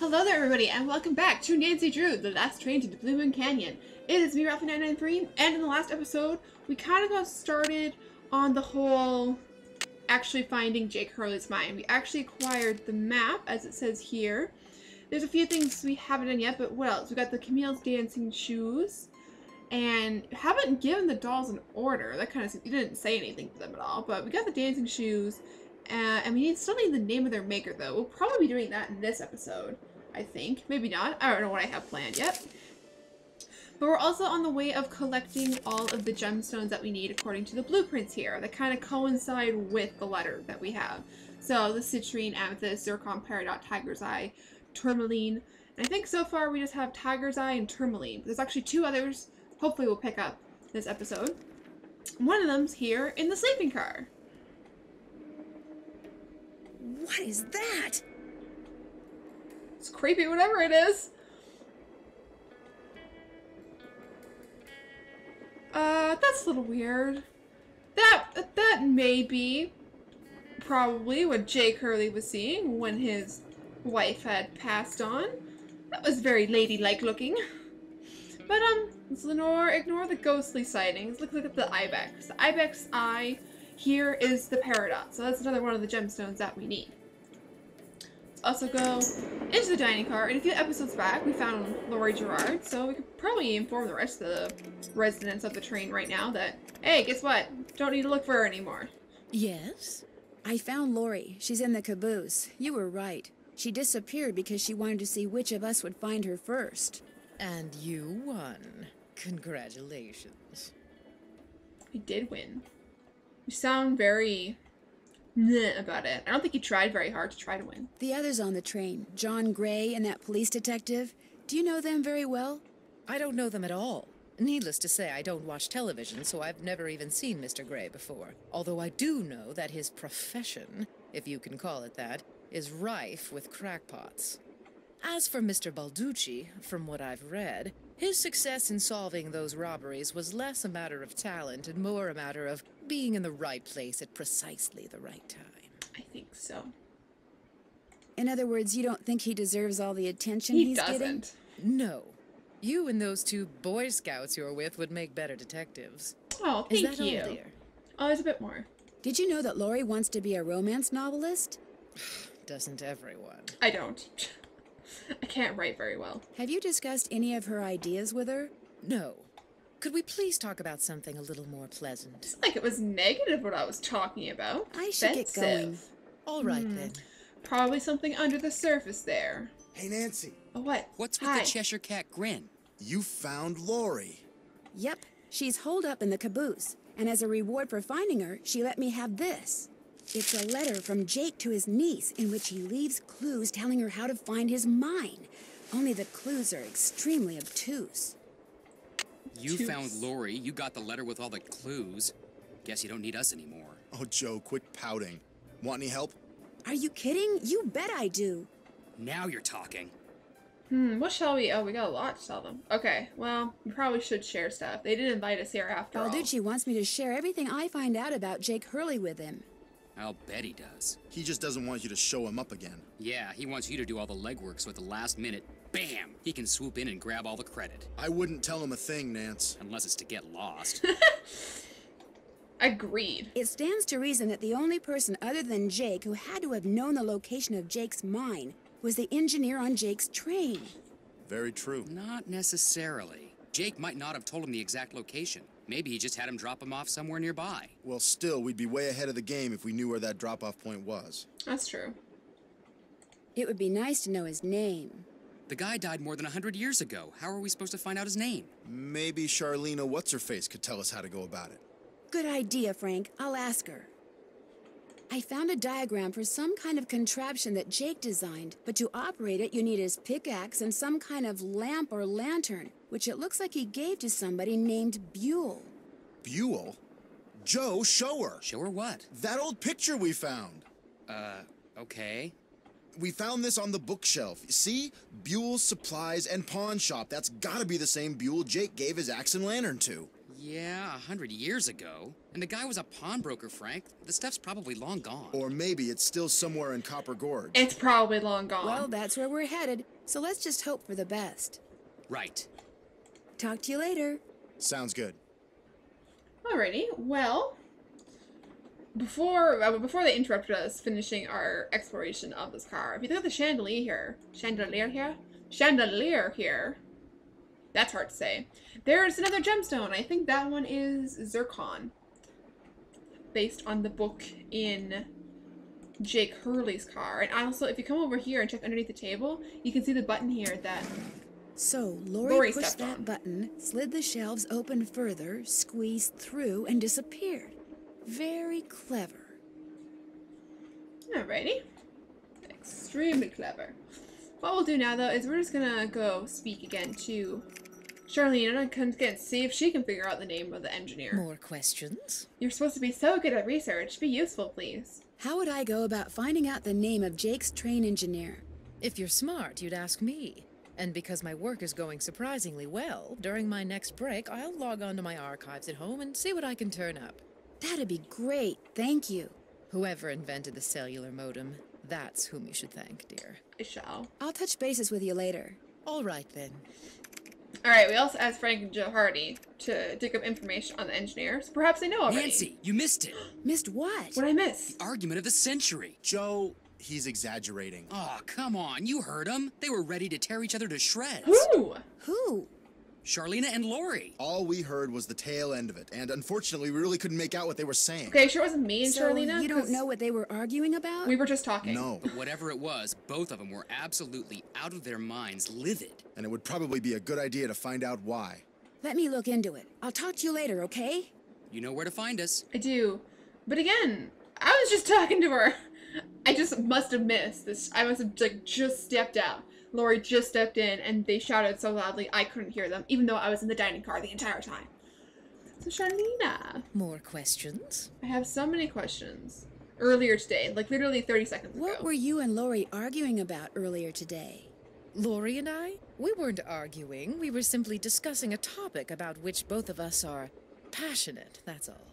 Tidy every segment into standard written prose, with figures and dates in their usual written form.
Hello there everybody and welcome back to Nancy Drew, the last train to the Blue Moon Canyon. It is me, Ralphie993, and in the last episode, we kind of got started on the whole actually finding Jake Hurley's mine. We actually acquired the map, as it says here. There's a few things we haven't done yet, but what else? We got the Camille's dancing shoes, and haven't given the dolls an order. That kind of, you didn't say anything to them at all, but we got the dancing shoes. And we still need the name of their maker, though. We'll probably be doing that in this episode, I think. Maybe not. I don't know what I have planned yet. But we're also on the way of collecting all of the gemstones that we need according to the blueprints here that kind of coincide with the letter that we have. So the citrine, amethyst, zircon, peridot, tiger's eye, tourmaline. And I think so far we just have tiger's eye and tourmaline. There's actually two others hopefully we'll pick up this episode. One of them's here in the sleeping car. What is that? It's creepy, whatever it is. That's a little weird. That may be probably what Jake Hurley was seeing when his wife had passed on. That was very ladylike looking. But, let's ignore the ghostly sightings. Look at the ibex. The ibex eye here is the peridot, so that's another one of the gemstones that we need. Let's also go into the dining car, and a few episodes back we found Laurie Gerard, so we could probably inform the rest of the residents of the train right now that, hey, guess what? Don't need to look for her anymore. Yes? I found Laurie. She's in the caboose. You were right. She disappeared because she wanted to see which of us would find her first. And you won. Congratulations. We did win. You sound very meh about it. I don't think you tried very hard to try to win. The others on the train, John Gray and that police detective, do you know them very well? I don't know them at all. Needless to say, I don't watch television, so I've never even seen Mr. Gray before. Although I do know that his profession, if you can call it that, is rife with crackpots. As for Mr. Balducci, from what I've read, his success in solving those robberies was less a matter of talent and more a matter of being in the right place at precisely the right time. I think so. In other words, you don't think he deserves all the attention he's getting? He doesn't. No. You and those two Boy Scouts you're with would make better detectives. Oh, thank you. Is that all, dear? Oh, there's a bit more. Did you know that Laurie wants to be a romance novelist? Doesn't everyone? I don't. I can't write very well. Have you discussed any of her ideas with her? No. Could we please talk about something a little more pleasant? It's like it was negative what I was talking about. I should get going. All right, then. Probably something under the surface there. Hey, Nancy. Oh, what? What's with Hi. the Cheshire Cat grin? You found Laurie. Yep, she's holed up in the caboose, and as a reward for finding her, she let me have this. It's a letter from Jake to his niece in which he leaves clues telling her how to find his mine. Only the clues are extremely obtuse. You found Laurie, you got the letter with all the clues. Guess you don't need us anymore. Oh, Joe, quit pouting. Want any help? Are you kidding? You bet I do. Now you're talking. What shall we? Oh, we got a lot to tell them. Okay, well, we probably should share stuff. They did invite us here after all. Balducci wants me to share everything I find out about Jake Hurley with him. I'll bet he does. He just doesn't want you to show him up again. Yeah, he wants you to do all the legwork so at the last minute, bam, he can swoop in and grab all the credit. I wouldn't tell him a thing, Nance. Unless it's to get lost. Agreed. It stands to reason that the only person other than Jake who had to have known the location of Jake's mine was the engineer on Jake's train. Very true. Not necessarily. Jake might not have told him the exact location. Maybe he just had him drop him off somewhere nearby. Well, still, we'd be way ahead of the game if we knew where that drop-off point was. That's true. It would be nice to know his name. The guy died more than 100 years ago. How are we supposed to find out his name? Maybe Charlena What's-Her-Face could tell us how to go about it. Good idea, Frank. I'll ask her. I found a diagram for some kind of contraption that Jake designed, but to operate it, you need his pickaxe and some kind of lamp or lantern, which it looks like he gave to somebody named Buell. Buell? Joe, show her. Show her what? That old picture we found. Okay. We found this on the bookshelf. See? Buell's Supplies and Pawn Shop. That's gotta be the same Buell Jake gave his axe and lantern to. Yeah, 100 years ago. And the guy was a pawnbroker, Frank. The stuff's probably long gone. Or maybe it's still somewhere in Copper Gorge. It's probably long gone. Well, that's where we're headed, so let's just hope for the best. Right. Talk to you later. Sounds good. Alrighty, well, before they interrupted us finishing our exploration of this car, if you look at the chandelier here, that's hard to say, there's another gemstone. I think that one is zircon, based on the book in Jake Hurley's car. And also, if you come over here and check underneath the table, you can see the button here that So, Lori Lori pushed stepped that on. button, slid the shelves open further, squeezed through, and disappeared. Very clever. Alrighty. Extremely clever. What we'll do now, though, is we're just gonna go speak again to Charlene and see if she can figure out the name of the engineer. More questions? You're supposed to be so good at research. Be useful, please. How would I go about finding out the name of Jake's train engineer? If you're smart, you'd ask me. And because my work is going surprisingly well, during my next break, I'll log on to my archives at home and see what I can turn up. That'd be great, thank you. Whoever invented the cellular modem, that's whom you should thank, dear. I shall. I'll touch bases with you later. All right, then. Alright, we also asked Frank and Joe Hardy to dig up information on the engineer, so perhaps they know already. Nancy, you missed it. Missed what? What did I miss? Argument of the century. Joe, he's exaggerating. Oh, come on. You heard them. They were ready to tear each other to shreds. Who? Who? Charlena and Lori. All we heard was the tail end of it, and unfortunately, we really couldn't make out what they were saying. Okay, sure it wasn't me and So Charlena? you don't 'Cause know what they were arguing about? we were just talking. No. But whatever it was, both of them were absolutely out of their minds, livid. And it would probably be a good idea to find out why. Let me look into it. I'll talk to you later, okay? You know where to find us. I do. But again, I was just talking to her. I just must have missed this. I must have just stepped out. Lori just stepped in and they shouted so loudly I couldn't hear them, even though I was in the dining car the entire time. So Charlena, More questions? I have so many questions. Earlier today, like literally 30 seconds ago. What were you and Lori arguing about earlier today? Lori and I? We weren't arguing. We were simply discussing a topic about which both of us are passionate, that's all.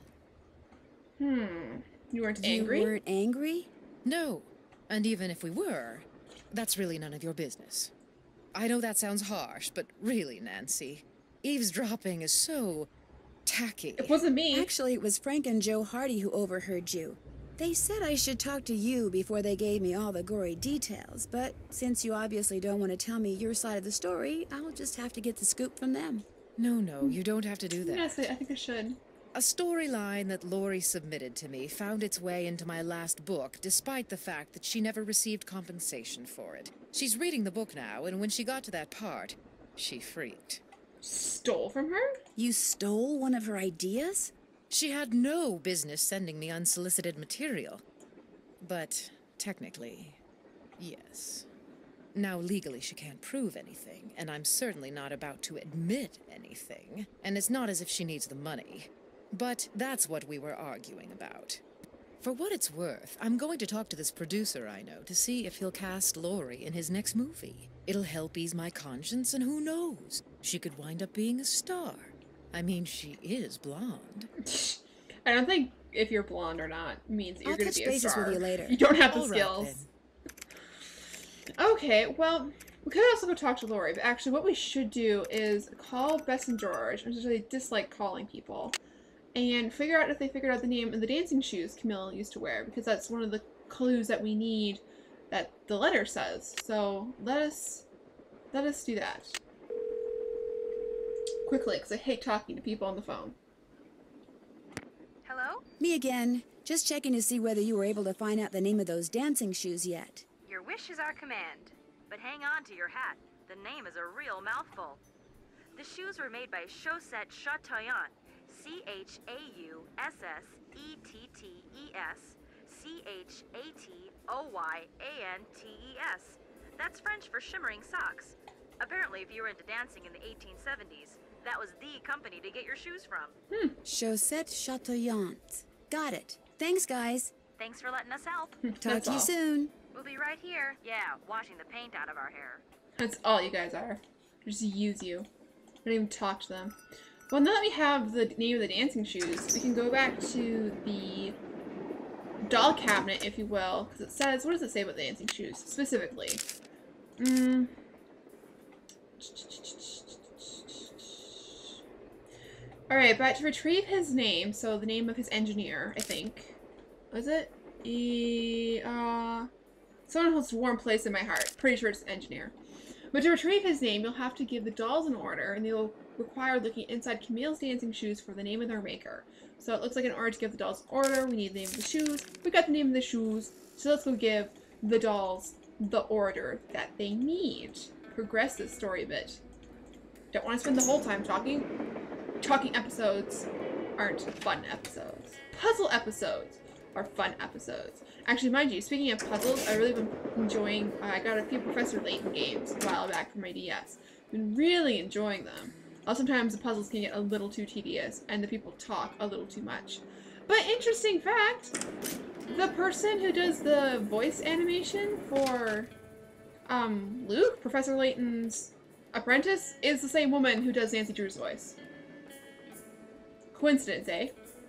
You weren't angry? You weren't angry? No. And even if we were, that's really none of your business. I know that sounds harsh, but really, Nancy, eavesdropping is so tacky. It wasn't me. Actually, it was Frank and Joe Hardy who overheard you. They said I should talk to you before they gave me all the gory details, but since you obviously don't want to tell me your side of the story, I'll just have to get the scoop from them. No, you don't have to do that. Yes, I think I should. A storyline that Lori submitted to me found its way into my last book, despite the fact that she never received compensation for it. She's reading the book now, and when she got to that part, she freaked. Stole from her? You stole one of her ideas? She had no business sending me unsolicited material. But technically, yes. Now, legally, she can't prove anything, and I'm certainly not about to admit anything. And it's not as if she needs the money. But that's what we were arguing about. For what it's worth, I'm going to talk to this producer I know to see if he'll cast Lori in his next movie. It'll help ease my conscience, and who knows? She could wind up being a star. I mean, she is blonde. I don't think if you're blonde or not means that you're I'll going to touch be a bases star. with you later. You don't have the All right, skills. then. Okay, well, we could also go talk to Lori, but actually what we should do is call Bess and George, which is really dislike calling people, and figure out if they figured out the name of the dancing shoes Camille used to wear, because that's one of the clues that we need that the letter says. So let us do that. Quickly, because I hate talking to people on the phone. Hello? Me again. Just checking to see whether you were able to find out the name of those dancing shoes yet. Your wish is our command. But hang on to your hat. The name is a real mouthful. The shoes were made by Chaussette Chateauyantes. Chaussatoyantes. That's French for shimmering socks. Apparently, if you were into dancing in the 1870s, that was the company to get your shoes from. Chaussette Chateauyantes. Got it. Thanks, guys. Thanks for letting us help. Talk That's to you all. soon. We'll be right here. Yeah, washing the paint out of our hair. That's all you guys are. I just use you. I don't even talk to them. Well, now that we have the name of the dancing shoes, we can go back to the doll cabinet, if you will, because it says, what does it say about the dancing shoes, specifically? Alright, but to retrieve his name, so the name of his engineer, I think. Was it? Someone holds a warm place in my heart. Pretty sure it's engineer. But to retrieve his name, you'll have to give the dolls an order, and they'll require looking inside Camille's dancing shoes for the name of their maker. So it looks like in order to give the dolls an order, we need the name of the shoes. We got the name of the shoes, so let's go give the dolls the order that they need. Progress this story a bit. Don't want to spend the whole time talking. Talking episodes aren't fun episodes. Puzzle episodes are fun episodes. Actually, mind you, speaking of puzzles, I really been enjoying, I got a few Professor Layton games a while back for my DS. Been really enjoying them. Sometimes the puzzles can get a little too tedious, and the people talk a little too much. But interesting fact, the person who does the voice animation for Luke, Professor Layton's apprentice, is the same woman who does Nancy Drew's voice. Coincidence, eh?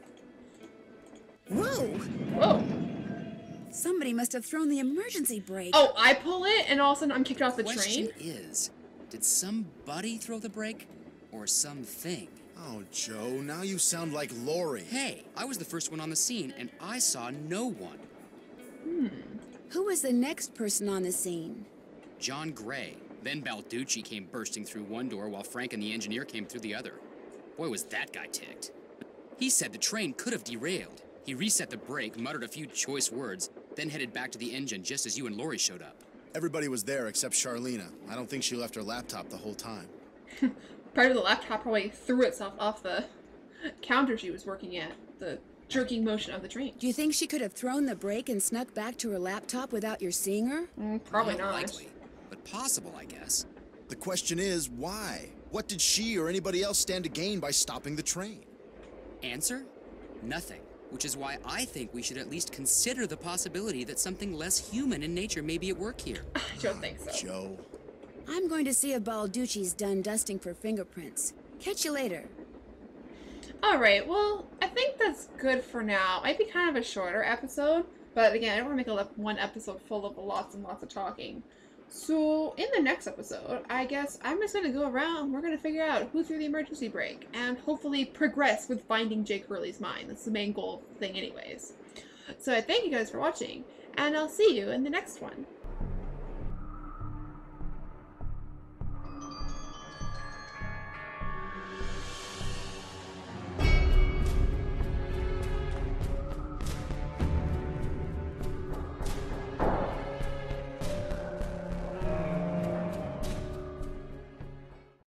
Whoa! Whoa. Somebody must have thrown the emergency brake. Oh, I pull it, and all of a sudden I'm kicked off the train? The question is, did somebody throw the brake? Or something? Oh, Joe, now you sound like Lori. Hey, I was the first one on the scene, and I saw no one. Who was the next person on the scene? John Gray. Then Balducci came bursting through one door while Frank and the engineer came through the other. Boy, was that guy ticked. He said the train could have derailed. He reset the brake, muttered a few choice words, then headed back to the engine just as you and Lori showed up. Everybody was there except Charlena. I don't think she left her laptop the whole time. Part of the laptop probably threw itself off the counter she was working at. The jerking motion of the train. Do you think she could have thrown the brake and snuck back to her laptop without your seeing her? Probably not. Likely, but possible, I guess. The question is, why? What did she or anybody else stand to gain by stopping the train? Answer? Nothing. Which is why I think we should at least consider the possibility that something less human in nature may be at work here. I don't think so. Joe. I'm going to see if Balducci's done dusting for fingerprints. Catch you later. Alright, well, I think that's good for now. Might be kind of a shorter episode, but again, I don't want to make one episode full of lots and lots of talking. So, in the next episode, I guess I'm just going to go around, we're going to figure out who threw the emergency brake, and hopefully progress with finding Jake Hurley's mind. That's the main goal of the thing anyways. So I thank you guys for watching, and I'll see you in the next one.